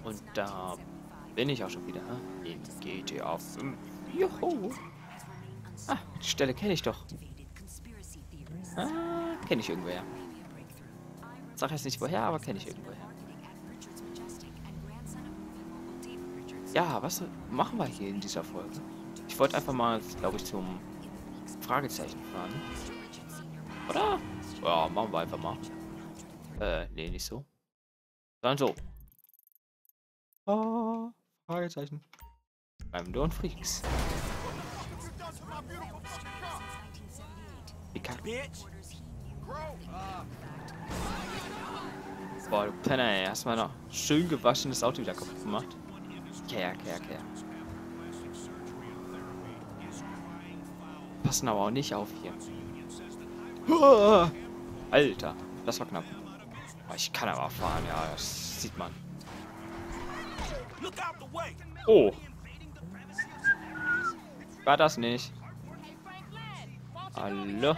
Und da bin ich auch schon wieder in GTA 5. Juhu. Ah, die Stelle kenne ich doch. Ah, kenne ich irgendwoher. Sag jetzt nicht woher, aber kenne ich irgendwoher. Ja, was machen wir hier in dieser Folge? Ich wollte einfach mal, glaube ich, zum Fragezeichen fahren. Oder? Ja, machen wir einfach mal. Nee, nicht so. Dann so. Ah, Fragezeichen. Beim Don Freaks. Wie kann... Boah, du Penner, ey. Hast mal noch schön gewaschenes Auto wieder kaputt gemacht. Kerr. Passen aber auch nicht auf hier. Alter, das war knapp. Oh, ich kann aber fahren, ja, das sieht man. Oh. War das nicht? Hallo?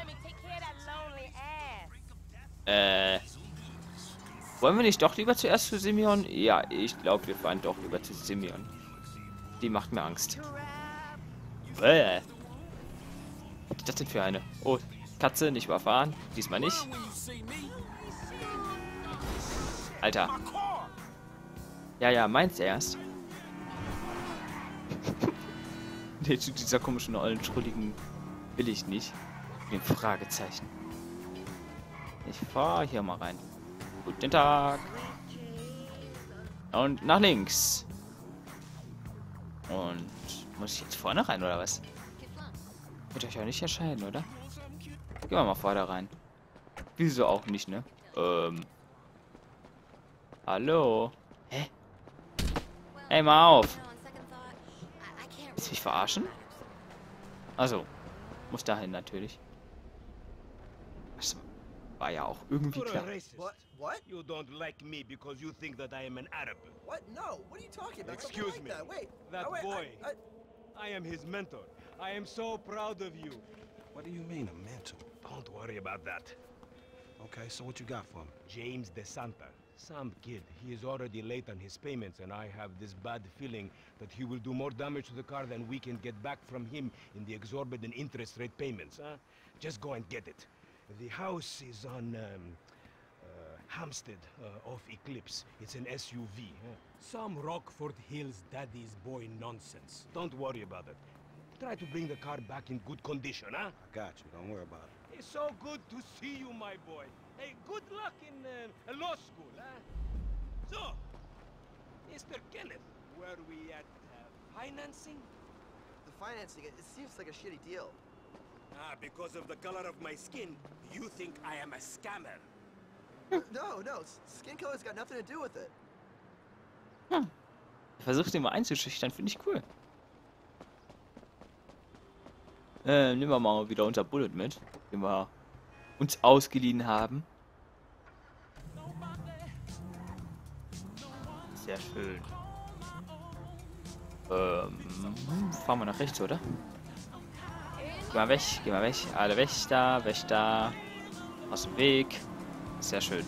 Wollen wir nicht doch lieber zuerst zu Simeon? Ja, ich glaube, wir fahren doch lieber zu Simeon. Die macht mir Angst. Was ist das denn für eine? Oh, Katze, nicht überfahren. Diesmal nicht. Alter. Ja, meins erst. Nee, zu dieser komischen, ollen, schrulligen will ich nicht. Den Fragezeichen. Ich fahr hier mal rein. Guten Tag. Und nach links. Und muss ich jetzt vorne rein, oder was? Wird euch ja nicht erscheinen, oder? Gehen wir mal vorne rein. Wieso auch nicht, ne? Hallo? Hä? Hey, mal auf. Willst du mich verarschen? Also, muss dahin natürlich. Das war ja auch irgendwie You're a klar. racist. What? You don't like me because you think that I am an Arab. What? No. What are you talking about? Something Excuse like me. That. Wait. That Oh, wait, boy. I- I am his mentor. I am so proud of you. What do you mean, a mentor? Don't worry about that. Okay, so what you got for me? James DeSanta. Some kid. He is already late on his payments, and I have this bad feeling that he will do more damage to the car than we can get back from him in the exorbitant interest rate payments, huh? Just go and get it. The house is on, Hampstead, off Eclipse. It's an SUV, huh? Some Rockford Hills daddy's boy nonsense. Don't worry about it. Try to bring the car back in good condition, huh? I got you. Don't worry about it. It's so good to see you, my boy. Hey, good luck in law school, huh? So, Mr. Kenneth, where we at financing? The financing. It seems like a shitty deal. Ah, because of the color of my skin, you think I am a scammer. No. Skin color's got nothing to do with it. Versucht ihn mal einzuschüchtern, finde ich cool. Nehmen wir mal wieder unser Bullet mit, den wir uns ausgeliehen haben. Sehr schön. Fahren wir nach rechts, oder? Geh mal weg. Alle Wächter. Aus dem Weg. Sehr schön.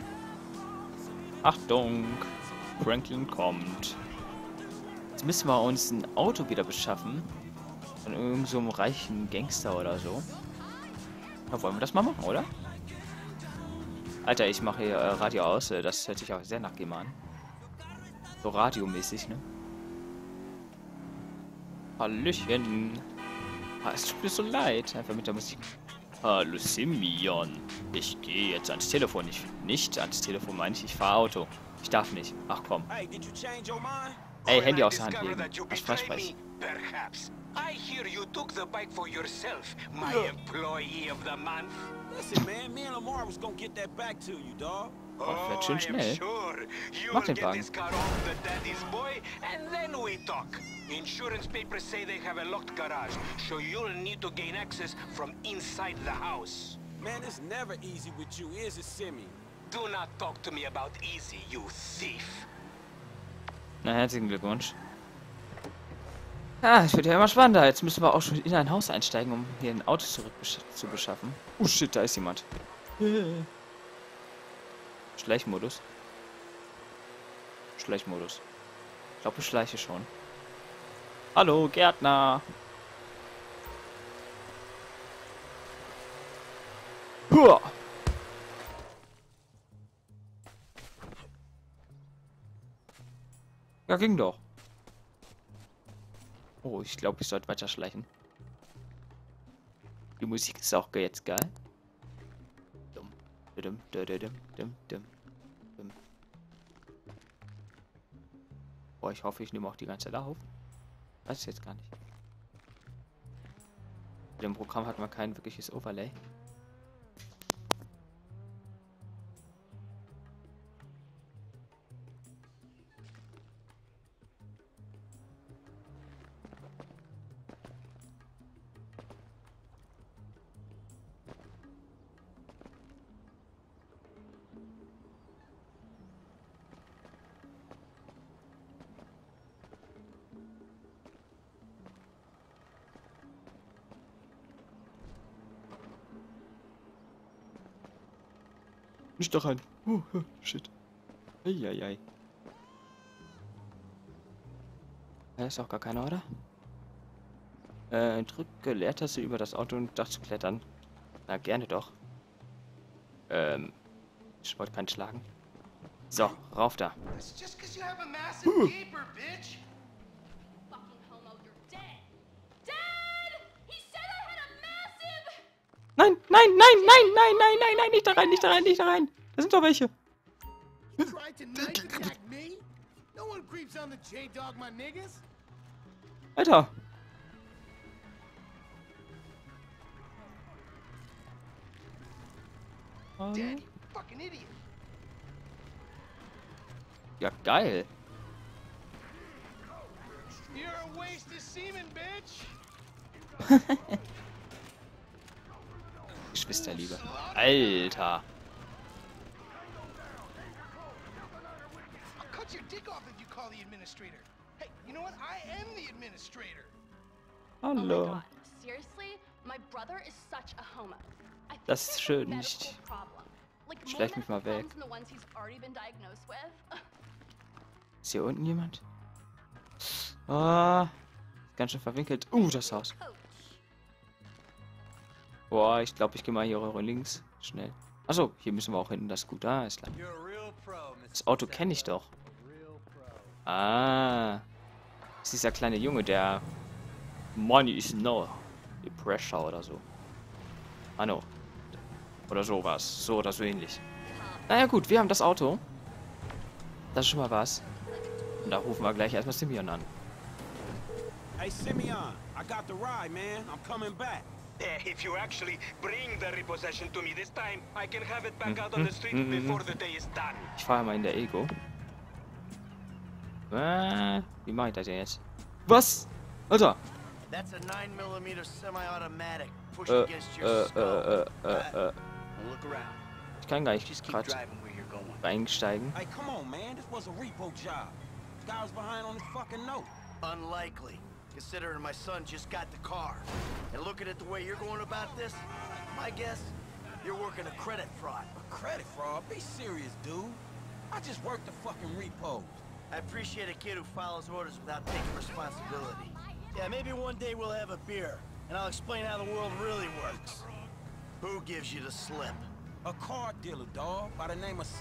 Achtung! Franklin kommt. Jetzt müssen wir uns ein Auto wieder beschaffen. Von irgendeinem so einem reichen Gangster oder so. Ja, wollen wir das mal machen, oder? Alter, ich mache hier Radio aus. Das hört sich auch sehr nach GEMA an. So radiomäßig, ne? Hallöchen. Es tut mir so leid. Einfach mit der Musik. Hallo Simeon. Ich gehe jetzt ans Telefon. Nicht ans Telefon, meine ich fahre Auto. Ich darf nicht. Ach komm. Hey, did you change your mind? Ey, When Handy I aus der Hand discover legen. that you Was betray verspreche. me, perhaps. I hear you took the bike for yourself, my employee of the month. Listen, man, me and Lamar was gonna get that back to you, dog. Oh, fährt schön I am schnell. sure you Mach will den get Wagen. this car off the daddy's boy, and then we talk. Insurance papers say they have a locked garage, so you'll need to gain access from inside the house. Man, it's never easy with you, is it, Simi? Do not talk to me about easy, you thief. Na, herzlichen Glückwunsch. Ja, es wird ja immer spannender. Jetzt müssen wir auch schon in ein Haus einsteigen, um hier ein Auto zu beschaffen. Oh shit, da ist jemand. Schleichmodus. Schleichmodus. Ich glaube, ich schleiche schon. Hallo, Gärtner. Huah. Ja, ging doch. Oh, ich glaube, ich sollte weiter schleichen. Die Musik ist auch jetzt geil. Dum, dum, dum, dum, dum, dum, dum. Boah, ich hoffe, ich nehme auch die ganze Zeit auf. Weiß ich jetzt gar nicht. Bei dem Programm hat man kein wirkliches Overlay. Nicht da rein. Shit. Eieiei. Da ist auch gar keiner, oder? Drücke Leertaste über das Auto und Dach zu klettern. Na, gerne doch. Ich wollte keinen schlagen. So, rauf da. Nein, nein, nein, nein, nein, nein, nein, nein, nicht da rein, nicht da rein, nicht da rein. Da sind doch welche. Alter. Ja, geil. Geschwisterliebe. Alter. Hallo. Das ist schön nicht. Schleich mich mal weg. Ist hier unten jemand? Ah, ganz schön verwinkelt. Das Haus. Boah, ich glaube, ich gehe mal hier rüber links. Schnell. Achso, hier müssen wir auch hinten. Das ist gut. Ah, ist klar. Das Auto kenne ich doch. Ah. Das ist dieser kleine Junge, der Money is no pressure oder so. Ah, no. Oder sowas. So oder so ähnlich. Naja gut, wir haben das Auto. Das ist schon mal was. Und da rufen wir gleich erstmal Simeon an. Hey Simeon, I got the ride, man. I'm coming back. If you actually bring the repossession to me this time, I can have it back out on the street before the day is done. Ich fahre mal in der Ego. Wie mache ich das denn jetzt? Was? Alter! That's a 9mm semi-automatic pushed against your skull. Look around. Ich kann gar nicht Just keep gerade driving where you're going. einsteigen. Hey, come on, man. This was a repo job. Guy was behind on his fucking note. Unlikely, considering my son just got the car. And looking at the way you're going about this, my guess, you're working a credit fraud. A credit fraud? Be serious, dude. I just worked the fucking repos. I appreciate a kid who follows orders without taking responsibility. Yeah, maybe one day we'll have a beer, and I'll explain how the world really works. Who gives you the slip? A car dealer, dog, by the name of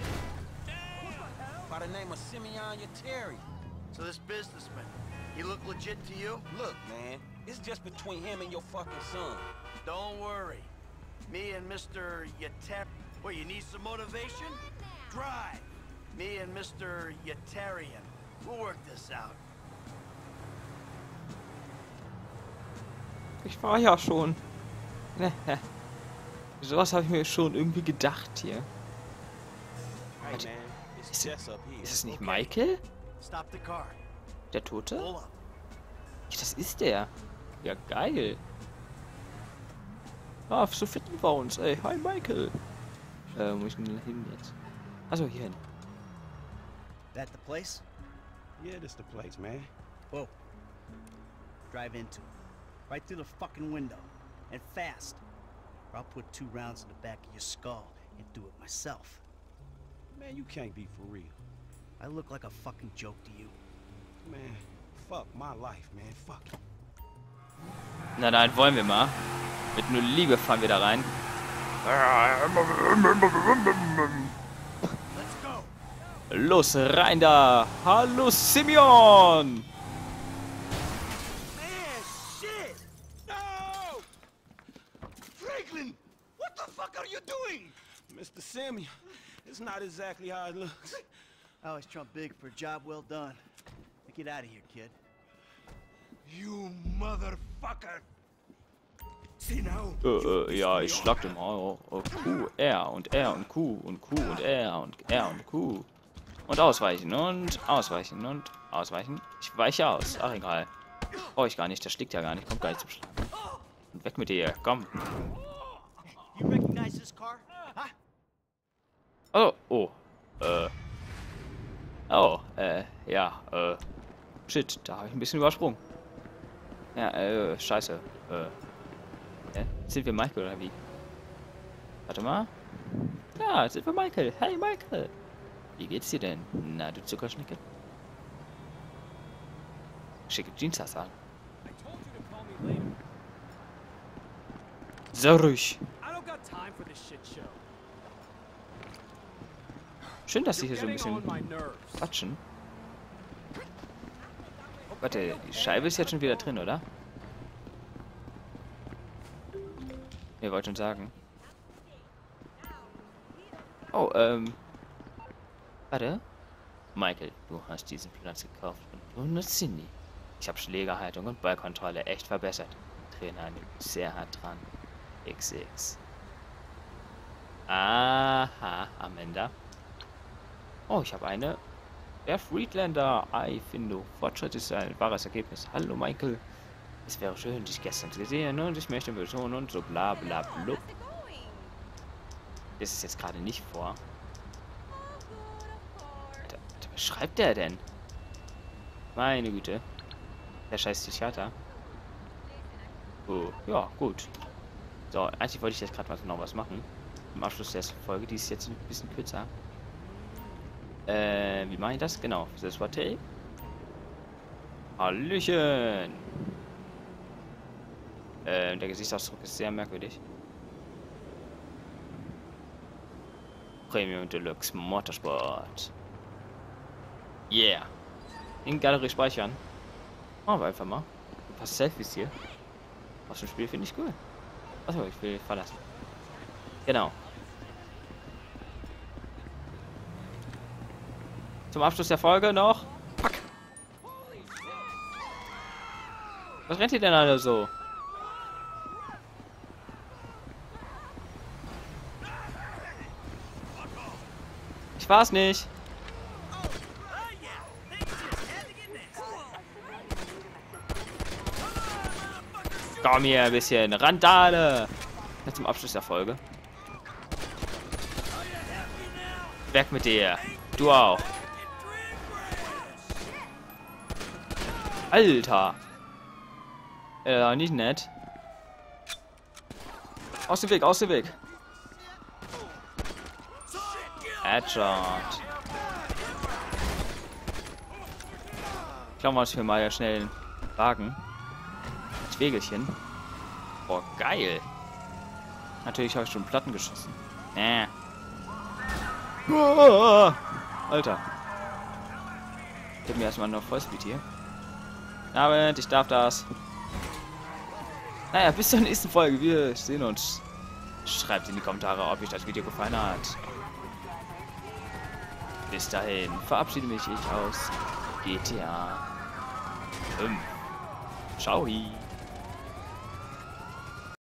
Simeon Yeteri. So this businessman, he look legit to you? Look, man, it's just between him and your fucking son. Don't worry. Me and Mr. Yeteri... What, you need some motivation? Drive. Me and Mr. Yetarian. We'll work this out. Ich war ja schon. Sowas habe ich mir schon irgendwie gedacht hier. Hey, Warte, man, it's ist, Jess up here. ist es nicht Michael? Stop the car. Der Tote? Pull up. Ja, das ist der. Ja, geil. Ah, so finden wir uns. Ey, hi Michael. Wo ich denn hin jetzt? Achso, hier hin. That the place? Yeah, this the place, man. Whoa. Drive into it. Right through the fucking window. And fast. Or I'll put 2 rounds in the back of your skull and do it myself. Man, you can't be for real. I look like a fucking joke to you. Man, fuck my life, man. Fuck. Na dann wollen wir mal. Mit nur Liebe fahren wir da rein. Let's go. Los, rein da! Hallo, Simeon! Man, shit! No! Franklin! What the fuck are you doing? Mr. Simeon, it's not exactly how it looks. I always trump big for a job well done. Now get out of here, kid. You motherfucker! See now? Ja, ich schlag den mal. Q, R und R und Q und Q und R und R und Q. Und ausweichen und ausweichen und ausweichen. Ich weiche aus. Ach, egal. Brauche ich gar nicht. Der schlägt ja gar nicht. Kommt gar nicht zum Schlag. Und weg mit dir. Komm. You recognize this car? Huh? Oh, oh. Ja, shit. Da habe ich ein bisschen übersprungen. Ja, scheiße. Sind wir Michael oder wie? Warte mal. Ja, sind wir Michael. Hey, Michael. Wie geht's dir denn? Na, du Zuckerschnecke? Schicke Jeans hast du an. So ruhig. Schön, dass sie hier so ein bisschen quatschen. Warte, die Scheibe ist jetzt schon wieder drin, oder? Ihr wollt schon sagen. Oh, warte. Michael, du hast diesen Platz gekauft und du nutzt ihn nie. Ich habe Schlägerhaltung und Ballkontrolle echt verbessert. Trainer nimmt sehr hart dran. XX. Aha, Amanda. Oh, ich habe eine. Der Friedlander. I finde, Fortschritt ist ein wahres Ergebnis. Hallo, Michael. Es wäre schön, dich gestern zu sehen und ich möchte betonen und so bla bla blub. Das ist jetzt gerade nicht vor. Alter, was schreibt der denn? Meine Güte. Der scheiß Psychiater. Oh, ja, gut. So, eigentlich wollte ich jetzt gerade mal noch was machen. Im Abschluss der Folge, die ist jetzt ein bisschen kürzer. Wie mache ich das? Genau, das war Tape. Hallöchen! Der Gesichtsausdruck ist sehr merkwürdig. Premium Deluxe Motorsport. Yeah. In Galerie speichern. Machen wir einfach mal. Ein paar Selfies hier. Aus dem Spiel finde ich cool. Achso, ich will verlassen. Genau. Zum Abschluss der Folge noch. Fuck. Was rennt ihr denn alle so? Ich war's nicht. Komm hier, ein bisschen Randale. Jetzt zum Abschluss der Folge. Weg mit dir. Du auch. Alter. Nicht nett. Aus dem Weg, aus dem Weg. Headshot. Klauen wir uns hier mal ja schnell einen Wagen. Mit Wägelchen. Boah, geil. Natürlich habe ich schon Platten geschossen. Alter. Ich hab mir erstmal noch Vollspeed hier. Aber ich darf das. Naja, bis zur nächsten Folge. Wir sehen uns. Schreibt in die Kommentare, ob euch das Video gefallen hat. Bis dahin verabschiede mich ich aus GTA 5. Ciao.